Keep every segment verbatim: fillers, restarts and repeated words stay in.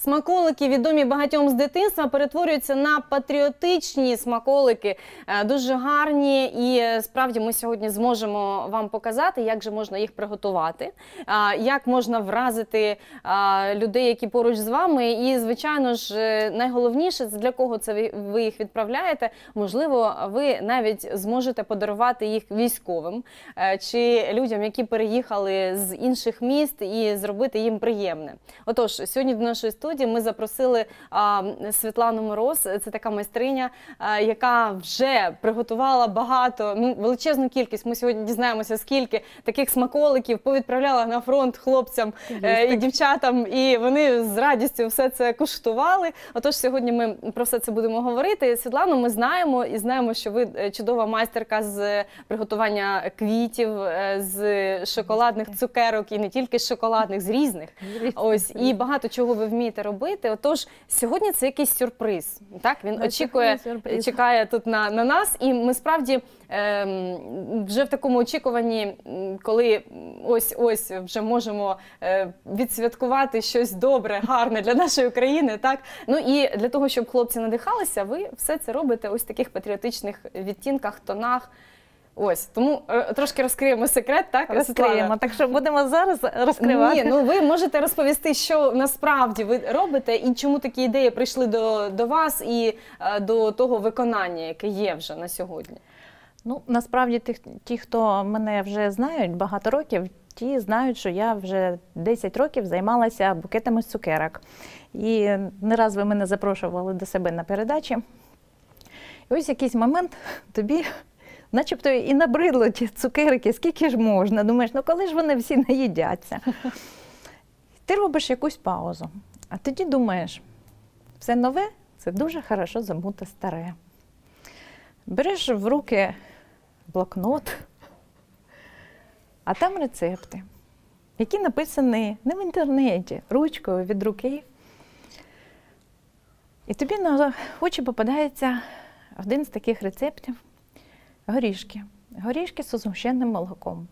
Смаколики, відомі багатьом з дитинства, перетворюються на патріотичні смаколики, дуже гарні, і справді ми сьогодні зможемо вам показати, як же можна їх приготувати, як можна вразити людей, які поруч з вами, і, звичайно ж, найголовніше, для кого це ви їх відправляєте, можливо, ви навіть зможете подарувати їх військовим чи людям, які переїхали з інших міст, і зробити їм приємне. Отож, сьогодні до нашої студії ми запросили а, Світлану Мороз. Це така майстриня, а, яка вже приготувала багато, ну, величезну кількість. Ми сьогодні дізнаємося, скільки таких смаколиків повідправляла на фронт хлопцям е, і дівчатам, і вони з радістю все це куштували. Отож, сьогодні ми про все це будемо говорити. Світлану ми знаємо, і знаємо, що ви чудова майстерка з приготування квітів, з шоколадних цукерок, і не тільки з шоколадних, з різних. Ось, і багато чого ви вмієте робити. Отож, сьогодні це якийсь сюрприз. Так? Він очікує, чекає тут на, на нас, і ми справді е, вже в такому очікуванні, коли ось-ось вже можемо е, відсвяткувати щось добре, гарне для нашої України. Так? Ну і для того, щоб хлопці надихалися, ви все це робите ось в таких патріотичних відтінках, тонах. Ось, тому е, трошки розкриємо секрет, так? Розкриємо, так що будемо зараз розкривати. Ні, ну ви можете розповісти, що насправді ви робите і чому такі ідеї прийшли до, до вас і е, до того виконання, яке є вже на сьогодні. Ну, насправді ті, ті, хто мене вже знають багато років, ті знають, що я вже десять років займалася букетами з цукерок. І не раз ви мене запрошували до себе на передачі. І ось якийсь момент тобі начебто і набридло ті цукерки, скільки ж можна. Думаєш, ну коли ж вони всі наїдяться? Ти робиш якусь паузу, а тоді думаєш, все нове – це дуже хорошо забуте старе. Береш в руки блокнот, а там рецепти, які написані не в інтернеті, ручкою від руки. І тобі на очі попадається один з таких рецептів – горішки. Горішки з згущеним молоком.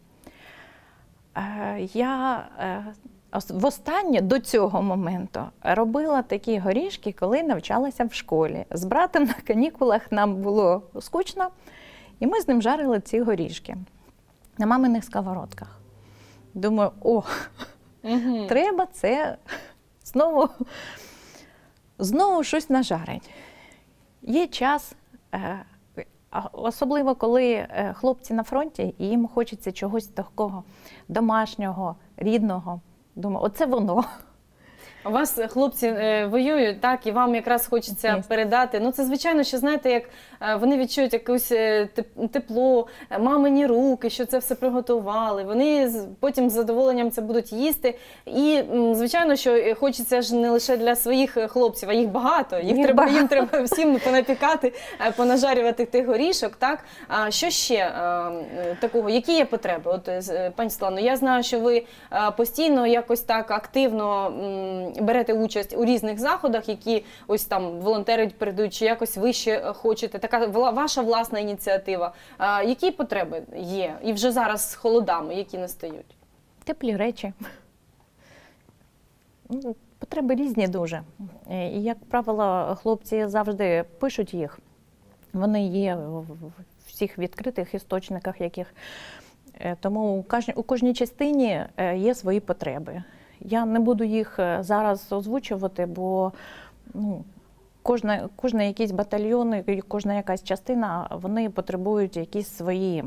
Я востаннє до цього моменту робила такі горішки, коли навчалася в школі. З братом на канікулах нам було скучно, і ми з ним жарили ці горішки на маминих сковородках. Думаю, о, угу. Треба це знову, знову щось нажарити. Є час, особливо, коли хлопці на фронті, і їм хочеться чогось такого домашнього, рідного. Думаю, оце воно. У вас хлопці е, воюють, так, і вам якраз хочеться yes. передати. Ну, це, звичайно, що, знаєте, як е, вони відчують якусь е, тепло, е, мамині руки, що це все приготували. Вони з, потім з задоволенням це будуть їсти. І, м, звичайно, що хочеться ж не лише для своїх хлопців, а їх багато. Їх треба, багато. Їм треба всім понапікати, е, понажарювати тих горішок, так. А що ще е, такого? Які є потреби? От, е, пані Світлано, я знаю, що ви е, постійно якось так активно м, берете участь у різних заходах, які ось там волонтери передають, чи якось ви ще хочете, така ваша власна ініціатива. А, які потреби є? І вже зараз з холодами, які настають? Теплі речі. Потреби різні дуже. І, як правило, хлопці завжди пишуть їх. Вони є в всіх відкритих істочниках, яких. Тому у кожній, у кожній частині є свої потреби. Я не буду їх зараз озвучувати, бо ну, кожна, кожна якийсь батальйон, кожна якась частина, вони потребують якісь свої,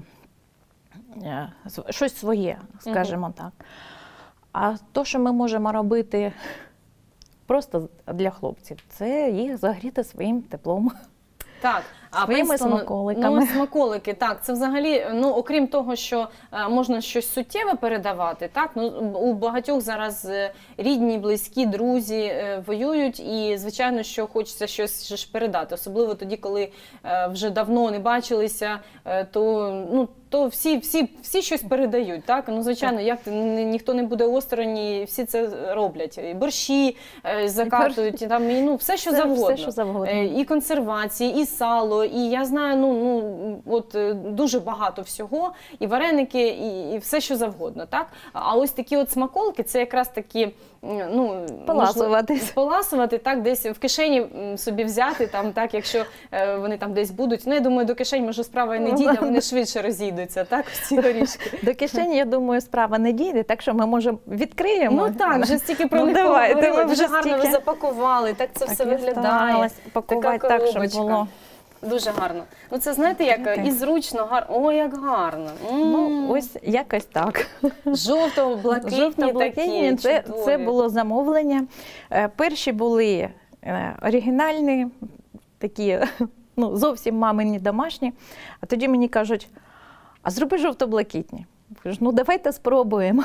щось своє, скажімо угу. так. А то, що ми можемо робити просто для хлопців, це їх загріти своїм теплом. Так, а своїми смаколиками. Ну, смаколики, так, це взагалі, ну, окрім того, що е, можна щось суттєве передавати, так, ну, у багатьох зараз е, рідні, близькі, друзі е, воюють, і, звичайно, що хочеться щось ж передати, особливо тоді, коли е, вже давно не бачилися, е, то, ну, то всі, всі, всі щось передають, так, ну, звичайно, як ні, ніхто не буде осторонь, всі це роблять, і борщі е, закатують, і, там, і, ну, все, що все, завгодно, все, що завгодно. Е, і консервації, і сало, тісто, і я знаю, ну, ну от е, дуже багато всього, і вареники, і, і все, що завгодно, так? А ось такі от смаколики, це якраз такі, ну, Поласуватись. можливо, поласувати, так, десь в кишені м, собі взяти, там, так, якщо е, вони там десь будуть. Ну, я думаю, до кишень, може, справа і не дійде, а вони швидше розійдуться, так, в ці горішки. До кишені, я думаю, справа не дійде, так що ми, може, відкриємо? Ну так, вже стільки про Ну, них давайте, поговорили, ми дуже вже гарно ви стільки- запакували, так це Так, все я виглядає. старалась пакувати Така так, щоб коробочка. було. Дуже гарно. Ну це, знаєте, як Таке. і зручно, гарно. О, як гарно. Ну, ось якось так. Жовто-блакитні Жовто-блакитні, такі, це, чудові. це було замовлення. Е, Перші були е, оригінальні, такі, ну, зовсім мамині домашні. А тоді мені кажуть, а зроби жовто-блакитні. Кажу, ну давайте спробуємо.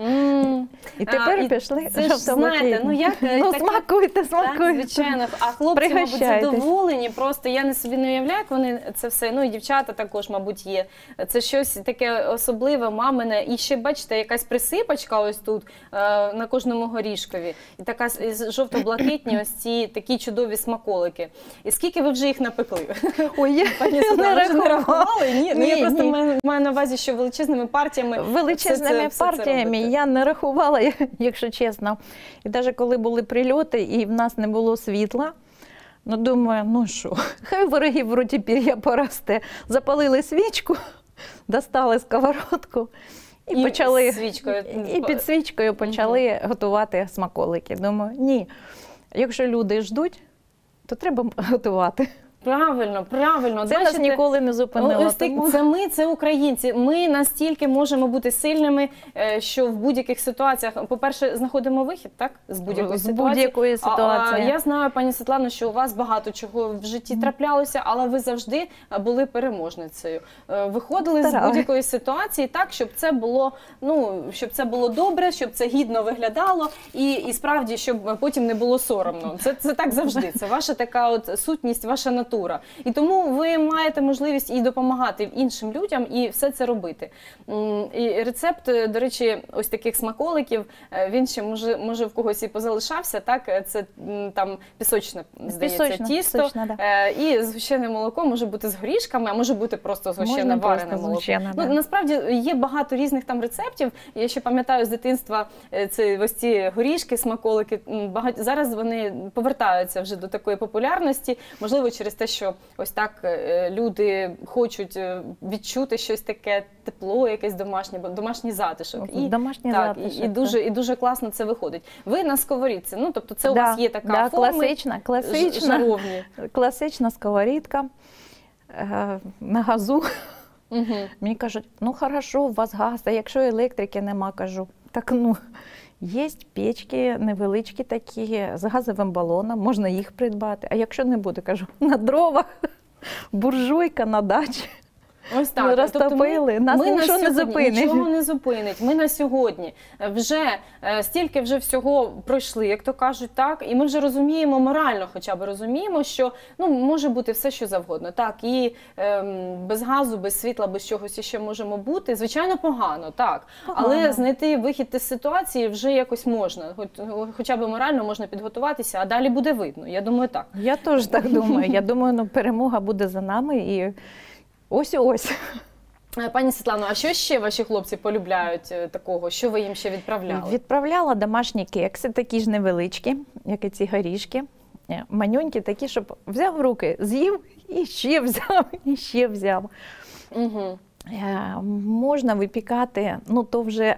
М. І тепер А, і пішли це ж, жовто-блакитні. знаєте, ну, як, е, ну таке- смакуйте, Так, смакуйте. звичайно. А хлопці, мабуть, Пригощайтесь. задоволені. Просто я не собі не уявляю, як вони це все. Ну і дівчата також, мабуть, є. Це щось таке особливе, мамине. І ще, бачите, якась присипочка ось тут е, на кожному горішкові. І така с- і жовто-блакитні ось ці такі чудові смаколики. І скільки ви вже їх напекли? Ой, я Пані не Світлана, ви ж не рахувала. рахували? Ні, ну я Ні, просто ні. маю, маю на увазі, що величезними партіями. Величезними все це- все це партіями робите. я не рахувала, якщо чесно. І навіть коли були прильоти і в нас не було світла, ну думаю, ну що, хай ворогів вроді пір'я поросте. Запалили свічку, достали сковородку і, І почали з свічкою. і під свічкою почали готувати смаколики. Думаю, ні, якщо люди ждуть, то треба готувати. Правильно, правильно. Це нас Бачите, ніколи не зупинило. ось так, тому- це ми, це українці. Ми настільки можемо бути сильними, е, що в будь-яких ситуаціях, по-перше, знаходимо вихід, так? З будь-якої З ситуації. будь-якої А, а, ситуації. я знаю, пані Світлано, що у вас багато чого в житті траплялося, але ви завжди були переможницею. Е, Виходили з Старалась. будь-якої ситуації так, щоб це було, ну, щоб це було добре, щоб це гідно виглядало, і, і справді, щоб потім не було соромно. Це, це так завжди. Це ваша така от сутність, ваша натура. І тому ви маєте можливість і допомагати іншим людям, і все це робити. М, І рецепт, до речі, ось таких смаколиків, е, він ще може, може в когось і позалишався, так? Це м, там пісочне, здається, Пісочне, тісто. пісочне, да. Е, І згущене молоко може бути з горішками, а може бути просто згущене Можна варене просто молоко. згущене, Ну, да. насправді є багато різних там рецептів. Я ще пам'ятаю з дитинства е, це ось ці горішки, смаколики. М, Багато зараз вони повертаються вже до такої популярності. Можливо, через те, що ось так е, люди хочуть е, відчути щось таке тепло, якесь домашнє, бо- домашній затишок. І Домашній так, і, затишок, і дуже і дуже класно це виходить. Ви на сковорідці. Ну тобто, це у Да, вас є така да, форма класична, класична. жаровні. Класична сковорідка е, на газу. Угу. Мені кажуть, ну хорошо, у вас газ, а якщо електрики нема, кажу, так ну, є печки невеличкі такі, з газовим балоном, можна їх придбати. А якщо не буде, кажу, на дровах, буржуйка на дачі. Ось так. Ми Тобто розтопили, нас ми нічого на не сьогодні зупинить. Нічого не зупинить. Ми на сьогодні вже е, стільки вже всього пройшли, як то кажуть, так, і ми вже розуміємо, морально хоча б розуміємо, що ну, може бути все, що завгодно. Так, і ем, без газу, без світла, без чогось іще можемо бути. Звичайно, погано, так. Погано. Але знайти вихід із ситуації вже якось можна. Хоч, хоча б морально можна підготуватися, а далі буде видно. Я думаю, так. Я теж так думаю. Я думаю, ну, перемога буде за нами і ось-ось. Е, Пані Світлано, а що ще ваші хлопці полюбляють е, такого? Що ви їм ще відправляли? Відправляла домашні кекси, такі ж невеличкі, як і ці горішки. Е, Манюнькі такі, щоб взяв в руки, з'їв і ще взяв, і ще взяв. Угу. Е, Можна випікати, ну то вже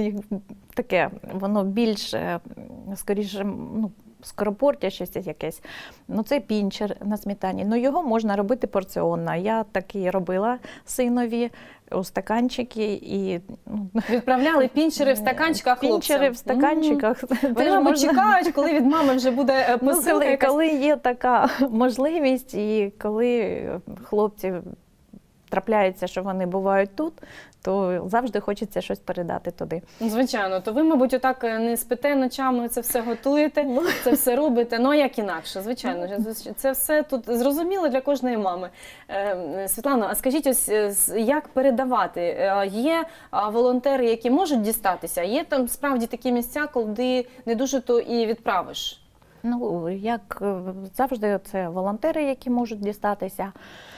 таке, воно більш, е, скоріше, ну, скоропортящеся якесь. Ну це пінчер на сметані. Ну його можна робити порціонно. Я так і робила синові у стаканчики і ну, Відправляли пінчери в стаканчиках хлопцям? пінчери в стаканчиках. Вони, Теж мабуть, можна- чекають, коли від мами вже буде е, Ну, посилка коли, якась. коли є така можливість, і коли хлопці трапляється, що вони бувають тут, то завжди хочеться щось передати туди. Ну, звичайно, то ви, мабуть, отак е, не спите ночами, це все готуєте, Ну. це все робите. Ну, а як інакше, звичайно. Це все тут зрозуміло для кожної мами. Е, Світлано, а скажіть, ось е, з- як передавати? Е, Є а, волонтери, які можуть дістатися, а є там справді такі місця, коли не дуже то і відправиш? Ну, як е, завжди, це волонтери, які можуть дістатися.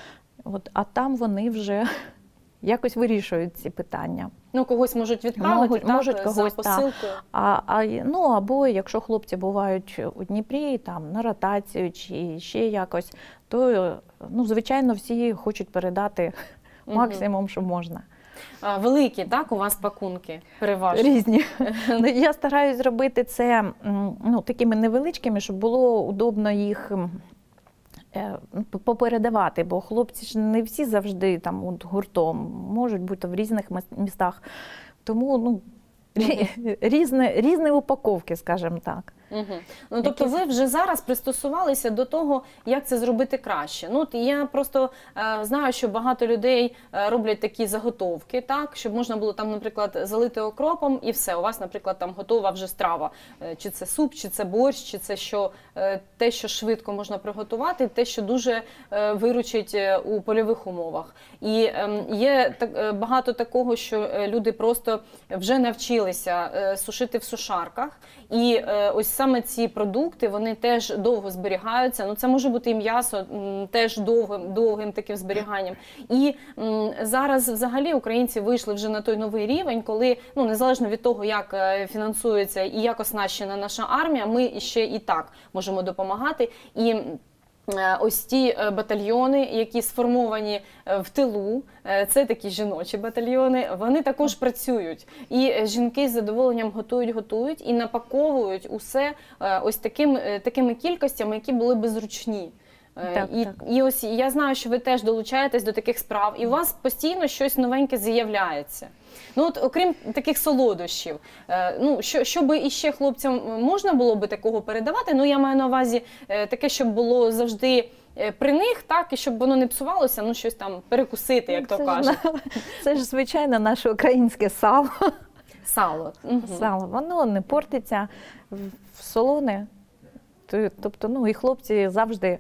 От, а там вони вже якось вирішують ці питання. Ну, когось можуть відправити, Можуть, так, можуть за когось, посилкою. А, а, ну, або якщо хлопці бувають у Дніпрі, там, на ротацію чи ще якось, то, ну, звичайно, всі хочуть передати максимум, що можна. А, великі, так, у вас пакунки переважно? Різні. Ну, я стараюсь зробити це м, ну, такими невеличкими, щоб було удобно їх м, е, попередавати, бо хлопці ж не всі завжди там от, гуртом, можуть бути в різних міс- містах. Тому ну, рі- різне, різні упаковки, скажімо так. Угу. Ну, тобто Які- ви вже зараз пристосувалися до того, як це зробити краще. Ну, от я просто е, знаю, що багато людей е, роблять такі заготовки, так, щоб можна було там, наприклад, залити окропом і все, у вас, наприклад, там готова вже страва. Е, чи це суп, чи це борщ, чи це що, е, те, що швидко можна приготувати, те, що дуже е, виручить е, у польових умовах. І е, є так, е, багато такого, що е, люди просто вже навчилися е, сушити в сушарках, і е, ось саме ці продукти, вони теж довго зберігаються. Ну, це може бути і м'ясо м, теж довгим, довгим таким зберіганням. І м, зараз взагалі українці вийшли вже на той новий рівень, коли, ну, незалежно від того, як е, фінансується і як оснащена наша армія, ми ще і так можемо допомагати. І Е, ось ті е, батальйони, які сформовані е, в тилу, е, це такі жіночі батальйони, вони також працюють. І е, жінки з задоволенням готують, готують і напаковують усе е, ось таким, е, такими кількостями, які були би зручні. Е, Так, і, так. і ось я знаю, що ви теж долучаєтесь до таких справ, і у вас постійно щось новеньке з'являється. Ну, от, окрім таких солодощів, е, ну, що, щоб іще хлопцям можна було би такого передавати, ну, я маю на увазі е, таке, щоб було завжди е, при них, так, і щоб воно не псувалося, ну, щось там перекусити, як то Це ж, кажуть. Це ж, звичайно, наше українське сало. Сало. Мгм. Сало. Воно не портиться, в- солоне. То- Тобто, ну, і хлопці завжди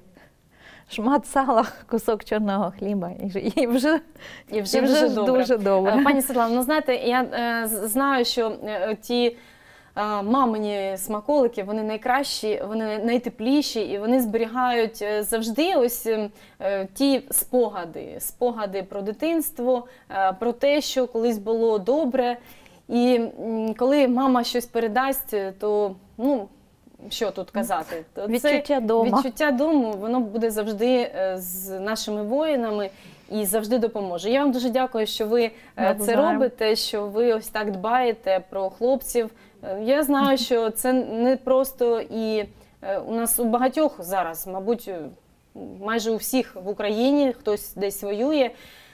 шмат сала, кусок чорного хліба. І вже, і вже, І вже, і вже дуже ж добре. дуже добре. Е, Пані Світлано, ну знаєте, я е, з- знаю, що е, ті е, мамині смаколики, вони найкращі, вони найтепліші, і вони зберігають е, завжди ось е, е, ті спогади, спогади про дитинство, е, про те, що колись було добре. І м, коли мама щось передасть, то, ну, що тут казати? То це Відчуття дома. Відчуття дому, воно буде завжди е, з нашими воїнами і завжди допоможе. Я вам дуже дякую, що ви е, це Навзаєм. робите, що ви ось так дбаєте про хлопців. Е, Я знаю, що це не просто і е, у нас у багатьох зараз, мабуть, е, майже у всіх в Україні хтось десь воює.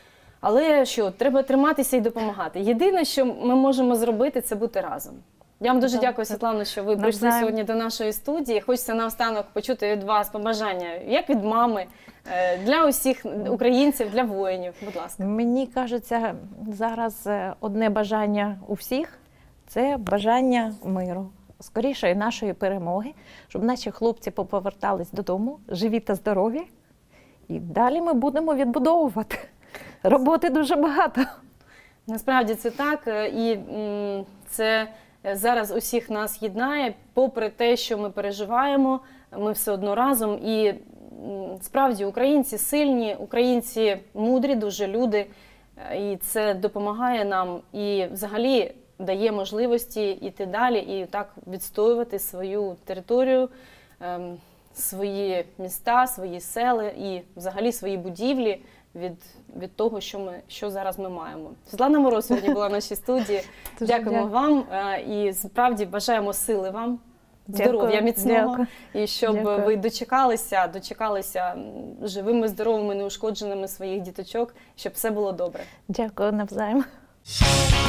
Але що, треба триматися і допомагати. Єдине, що ми можемо зробити, це бути разом. Я вам дуже Так, дякую, так. Світлано, що ви прийшли Навзаєм. сьогодні до нашої студії. Хочеться наостанок почути від вас побажання, як від мами, е, для усіх українців, для воїнів. Будь ласка. Мені кажеться, зараз е, одне бажання у всіх – це бажання миру, скорішої нашої перемоги, щоб наші хлопці повертались додому, живі та здорові. І далі ми будемо відбудовувати. Роботи дуже багато. Насправді це так, е, і м, це зараз усіх нас єднає, попри те, що ми переживаємо, ми все одно разом. І м, справді українці сильні, українці мудрі, дуже люди, е, і це допомагає нам і взагалі дає можливості йти далі і так відстоювати свою територію, ем, свої міста, свої сели і взагалі свої будівлі від, від того, що, ми, що зараз ми маємо. Світлана Мороз сьогодні була в нашій студії. Дуже Дякуємо дякую. вам е, і справді бажаємо сили вам, Дякую, здоров'я міцного, дякую. і щоб Дякую. ви дочекалися, дочекалися м, живими, здоровими, неушкодженими своїх діточок, щоб все було добре. Дякую навзаєм.